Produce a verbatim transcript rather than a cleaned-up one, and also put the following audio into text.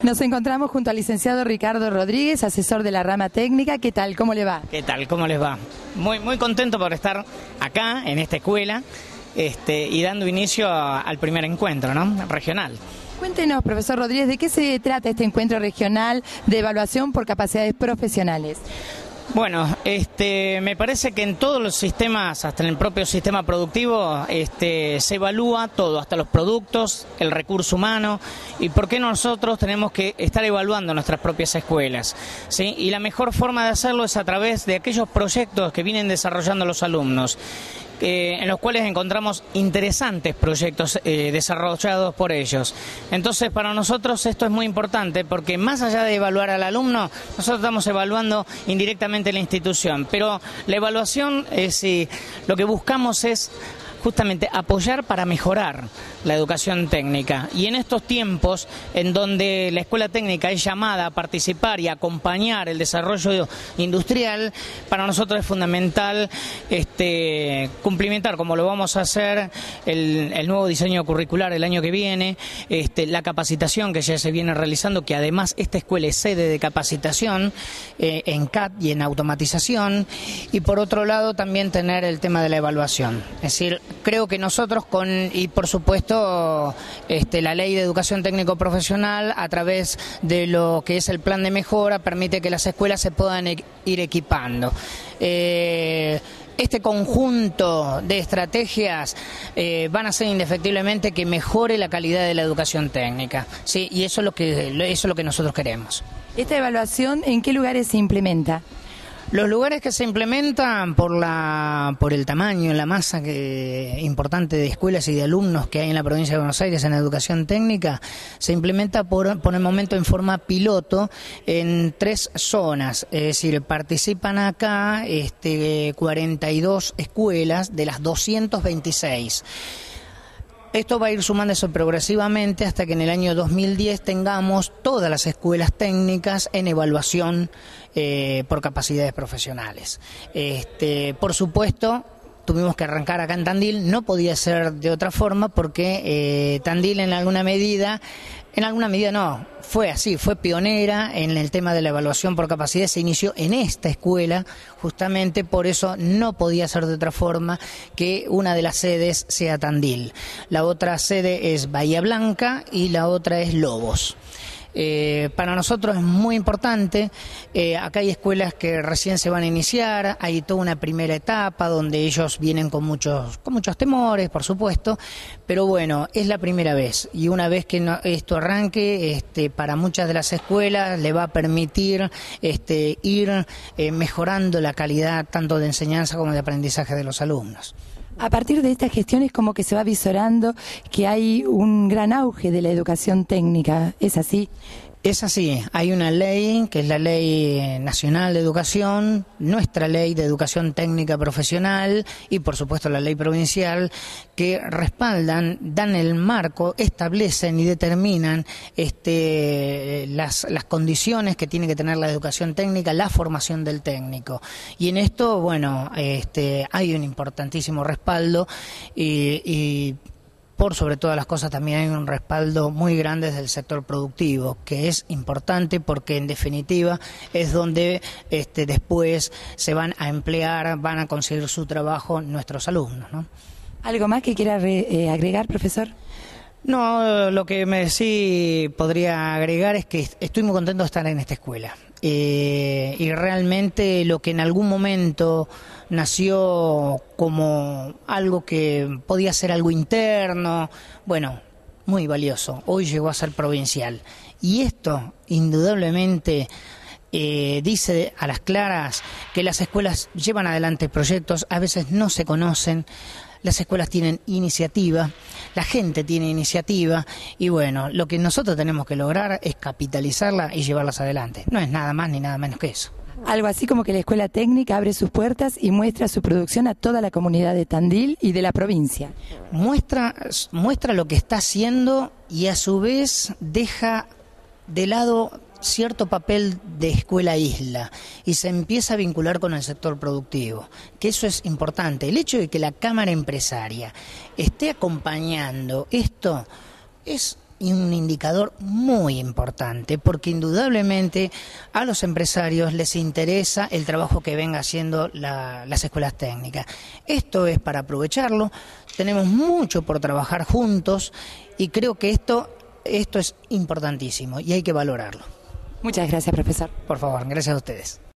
Nos encontramos junto al licenciado Ricardo Rodríguez, asesor de la rama técnica. ¿Qué tal? ¿Cómo le va? ¿Qué tal? ¿Cómo les va? Muy, muy contento por estar acá, en esta escuela, este, y dando inicio a, al primer encuentro, ¿no?, regional. Cuéntenos, profesor Rodríguez, ¿de qué se trata este encuentro regional de evaluación por capacidades profesionales? Bueno, este, me parece que en todos los sistemas, hasta en el propio sistema productivo, este, se evalúa todo, hasta los productos, el recurso humano, y por qué nosotros tenemos que estar evaluando nuestras propias escuelas, ¿sí? Y la mejor forma de hacerlo es a través de aquellos proyectos que vienen desarrollando los alumnos, Eh, en los cuales encontramos interesantes proyectos eh, desarrollados por ellos. Entonces, para nosotros esto es muy importante, porque más allá de evaluar al alumno, nosotros estamos evaluando indirectamente la institución, pero la evaluación, es, eh, lo que buscamos es justamente apoyar para mejorar la educación técnica. Y en estos tiempos en donde la escuela técnica es llamada a participar y acompañar el desarrollo industrial, para nosotros es fundamental este, cumplimentar, como lo vamos a hacer, el, el nuevo diseño curricular el año que viene, este, la capacitación que ya se viene realizando, que además esta escuela es sede de capacitación eh, en C A D y en automatización, y por otro lado también tener el tema de la evaluación. Es decir, creo que nosotros con, y por supuesto, este, la ley de educación técnico profesional, a través de lo que es el plan de mejora, permite que las escuelas se puedan e- ir equipando. Eh, Este conjunto de estrategias eh, van a hacer indefectiblemente que mejore la calidad de la educación técnica, ¿sí? Y eso es lo que, eso es lo que nosotros queremos. ¿Esta evaluación en qué lugares se implementa? Los lugares que se implementan por la por el tamaño, la masa que, importante de escuelas y de alumnos que hay en la provincia de Buenos Aires en educación técnica, se implementa por, por el momento en forma piloto en tres zonas. Es decir, participan acá este, cuarenta y dos escuelas de las doscientas veintiséis. Esto va a ir sumándose progresivamente hasta que en el año dos mil diez tengamos todas las escuelas técnicas en evaluación eh, por capacidades profesionales. Este, por supuesto, tuvimos que arrancar acá en Tandil, no podía ser de otra forma porque eh, Tandil en alguna medida, en alguna medida no, fue así, fue pionera en el tema de la evaluación por capacidad, se inició en esta escuela, justamente por eso no podía ser de otra forma que una de las sedes sea Tandil. La otra sede es Bahía Blanca y la otra es Lobos. Eh, para nosotros es muy importante, eh, acá hay escuelas que recién se van a iniciar, hay toda una primera etapa donde ellos vienen con muchos, con muchos temores, por supuesto, pero bueno, es la primera vez y una vez que no, esto arranque, este, para muchas de las escuelas le va a permitir este, ir eh, mejorando la calidad tanto de enseñanza como de aprendizaje de los alumnos. A partir de esta gestión es como que se va visorando que hay un gran auge de la educación técnica, ¿es así? Es así, hay una ley que es la Ley Nacional de Educación, nuestra Ley de Educación Técnica Profesional y por supuesto la Ley Provincial, que respaldan, dan el marco, establecen y determinan este, las, las condiciones que tiene que tener la educación técnica, la formación del técnico. Y en esto, bueno, este, hay un importantísimo respaldo y, y por sobre todas las cosas también hay un respaldo muy grande desde el sector productivo, que es importante porque en definitiva es donde este, después se van a emplear, van a conseguir su trabajo nuestros alumnos, ¿no? ¿Algo más que quiera re, eh, agregar, profesor? No, lo que me sí podría agregar es que estoy muy contento de estar en esta escuela. Eh, y realmente lo que en algún momento nació como algo que podía ser algo interno, bueno, muy valioso, hoy llegó a ser provincial. Y esto, indudablemente, eh, dice a las claras que las escuelas llevan adelante proyectos, a veces no se conocen. Las escuelas tienen iniciativa, la gente tiene iniciativa y bueno, lo que nosotros tenemos que lograr es capitalizarla y llevarlas adelante. No es nada más ni nada menos que eso. Algo así como que la escuela técnica abre sus puertas y muestra su producción a toda la comunidad de Tandil y de la provincia. Muestra, muestra lo que está haciendo y a su vez deja de lado cierto papel de escuela isla y se empieza a vincular con el sector productivo, que eso es importante. El hecho de que la Cámara Empresaria esté acompañando esto es un indicador muy importante, porque indudablemente a los empresarios les interesa el trabajo que venga haciendo la, las escuelas técnicas. Esto es para aprovecharlo, tenemos mucho por trabajar juntos y creo que esto, esto es importantísimo y hay que valorarlo. Muchas gracias, profesor. Por favor, gracias a ustedes.